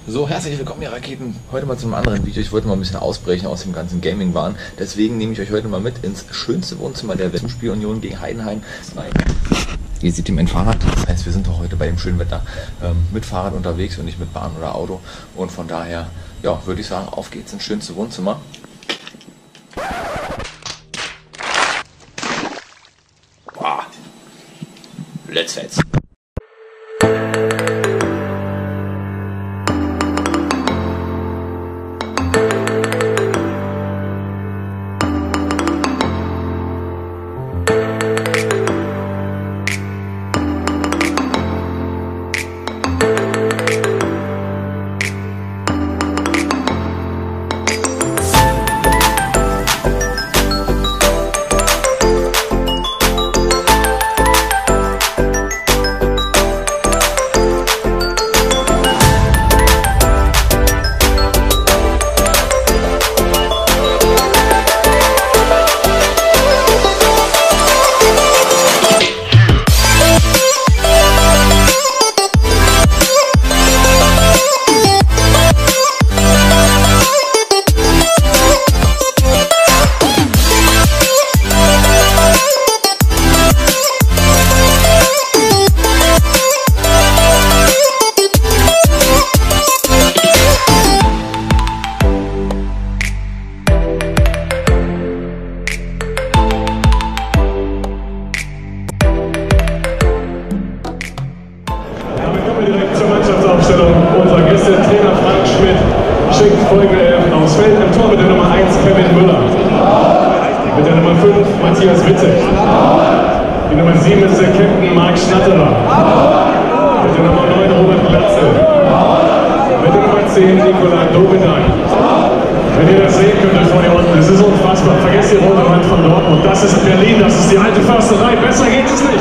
So, herzlich willkommen, ihr Raketen. Heute mal zu einem anderen Video. Ich wollte mal ein bisschen ausbrechen aus dem ganzen Gaming-Wahn. Deswegen nehme ich euch heute mal mit ins schönste Wohnzimmer der Welt. Spielunion gegen Heidenheim. Nein. Ihr seht hier mein Fahrrad. Das heißt, wir sind doch heute bei dem schönen Wetter mit Fahrrad unterwegs und nicht mit Bahn oder Auto. Und von daher, ja, würde ich sagen, auf geht's ins schönste Wohnzimmer. Boah. Let's. Unser Gäste, Trainer Frank Schmidt, schickt folgende Elf aufs Feld. Im Tor mit der Nummer 1 Kevin Müller. Mit der Nummer 5 Matthias Witzig. Die Nummer 7 ist der Captain Marc Schnatterer. Mit der Nummer 9 Robert Glatzel. Mit der Nummer 10 Nikolai Dobedan. Wenn ihr das sehen könnt von hier unten, das ist unfassbar. Vergesst die rote Wand von Dortmund. Das ist Berlin, das ist die alte Försterei. Besser geht es nicht.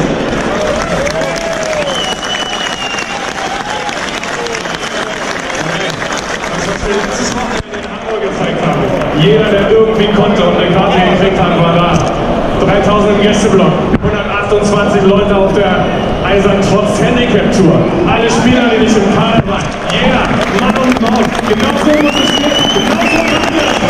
Jeder, der irgendwie konnte und eine Karte gekriegt hat, war da. 3000 im Gästeblock, 128 Leute auf der Eisern trotz Handicap-Tour. Alle Spieler, die nicht im Kader waren. Jeder, Mann und Maus. Genau so muss es gehen. Genau so machen wir das.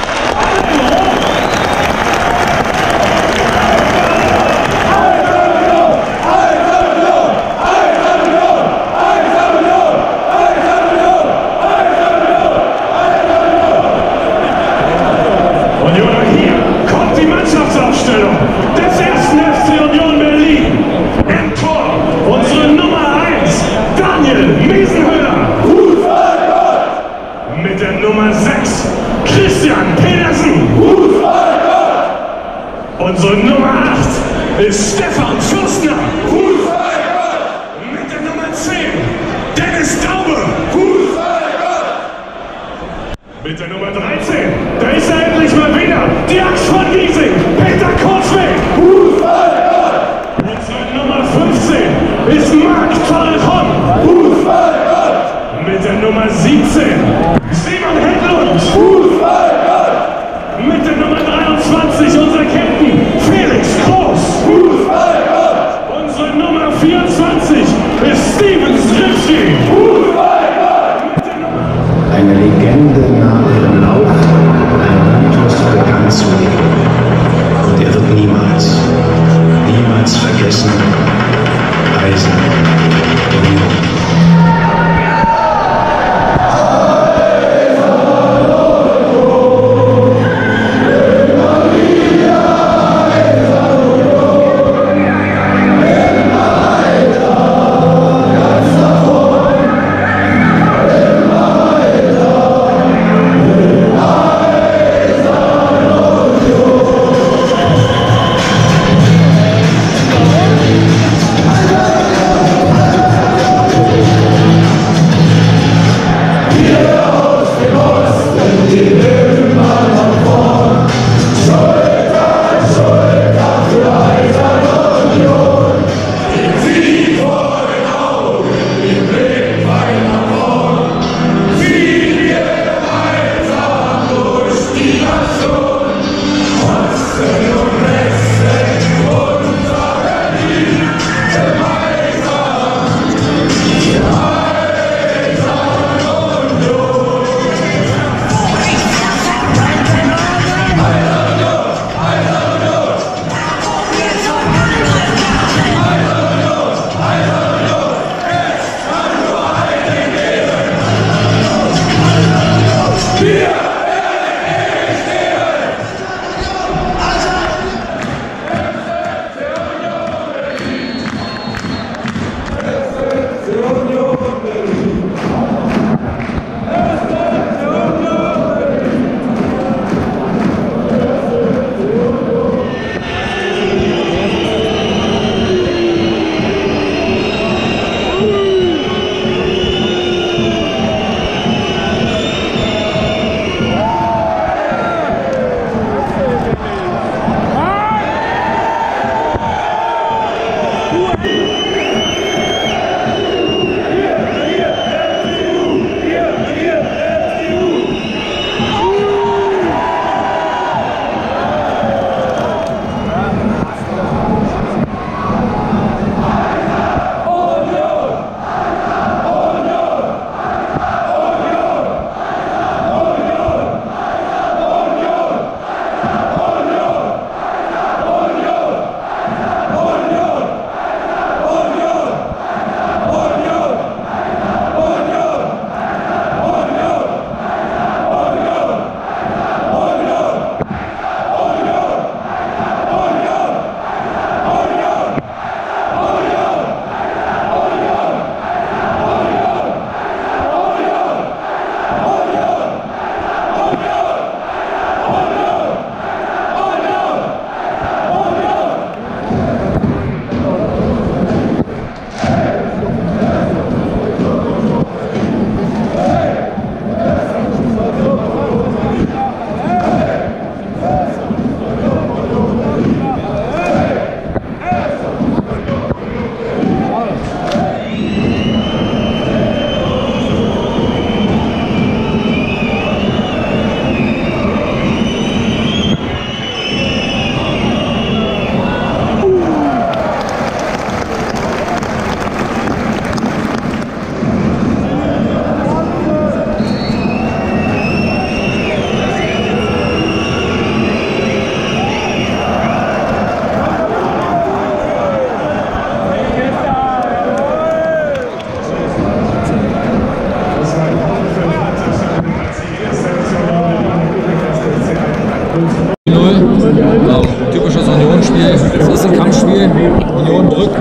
Des ersten FC Union Berlin. Im Tor unsere Nummer 1, Daniel Miesenhöhler. Mit der Nummer 6, Christian Pedersen. Unsere Nummer 8 ist Stefan Fürstner. Mit der Nummer 10, Dennis Daube. Mit der Nummer 13, da ist er endlich mal wieder, die Axt von Giesing, Peter Kurzweg. Unsere Nummer 15 ist Marc Torrejon. Mit der Nummer 17, Simon Hedlund. Mit der Nummer 23, unser Captain, Felix Groß. Unsere Nummer 24 ist Steven Skripski. Eine Legende nahm ihren Lauf, ein Mythos begann zu leben. Und er wird niemals vergessen. Eisern Union. Es ist ein Kampfspiel, Union drückt.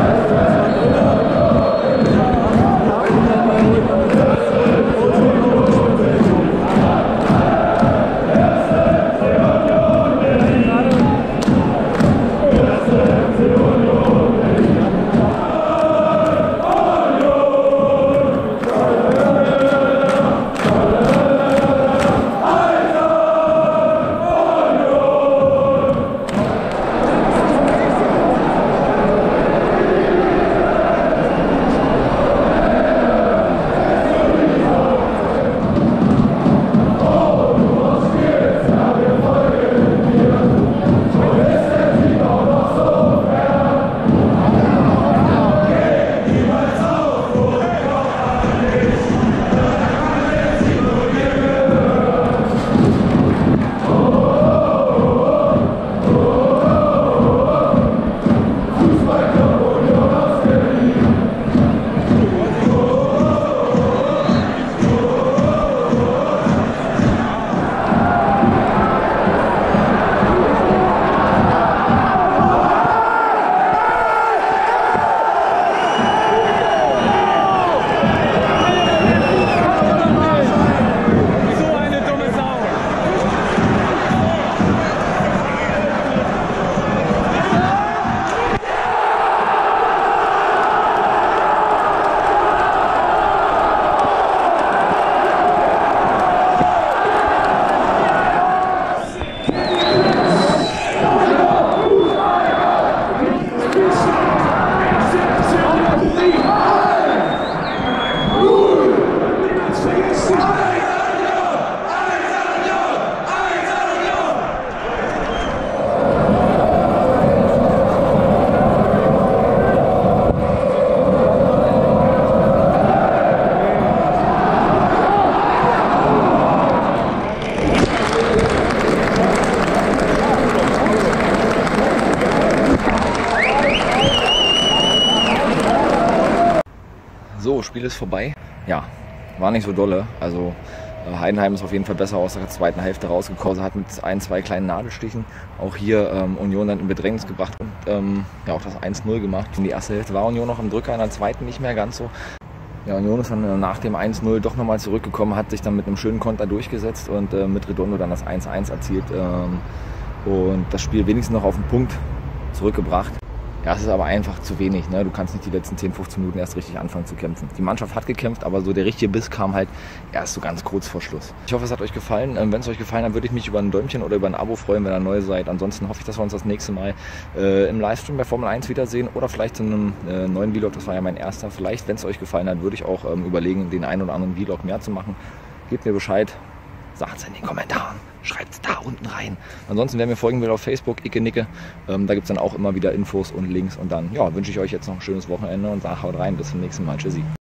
So, Spiel ist vorbei. Ja, war nicht so dolle. Also Heidenheim ist auf jeden Fall besser aus der zweiten Hälfte rausgekommen. Hat mit 1-2 kleinen Nadelstichen auch hier Union dann in Bedrängnis gebracht und ja, auch das 1-0 gemacht. In die erste Hälfte war Union noch im Drücker, in der zweiten nicht mehr ganz so. Ja, Union ist dann nach dem 1-0 doch nochmal zurückgekommen, hat sich dann mit einem schönen Konter durchgesetzt und mit Redondo dann das 1-1 erzielt und das Spiel wenigstens noch auf den Punkt zurückgebracht. Ja, es ist aber einfach zu wenig. Ne? Du kannst nicht die letzten 10, 15 Minuten erst richtig anfangen zu kämpfen. Die Mannschaft hat gekämpft, aber so der richtige Biss kam halt erst so ganz kurz vor Schluss. Ich hoffe, es hat euch gefallen. Wenn es euch gefallen hat, würde ich mich über ein Däumchen oder über ein Abo freuen, wenn ihr neu seid. Ansonsten hoffe ich, dass wir uns das nächste Mal im Livestream bei Formel 1 wiedersehen oder vielleicht in einem neuen Vlog. Das war ja mein erster. Vielleicht, wenn es euch gefallen hat, würde ich auch überlegen, den einen oder anderen Vlog mehr zu machen. Gebt mir Bescheid. Sagt es in den Kommentaren, schreibt es da unten rein. Ansonsten, wer mir folgen will auf Facebook, Icke Nicke, da gibt es dann auch immer wieder Infos und Links. Und dann ja, wünsche ich euch jetzt noch ein schönes Wochenende und sage haut rein, bis zum nächsten Mal. Tschüssi.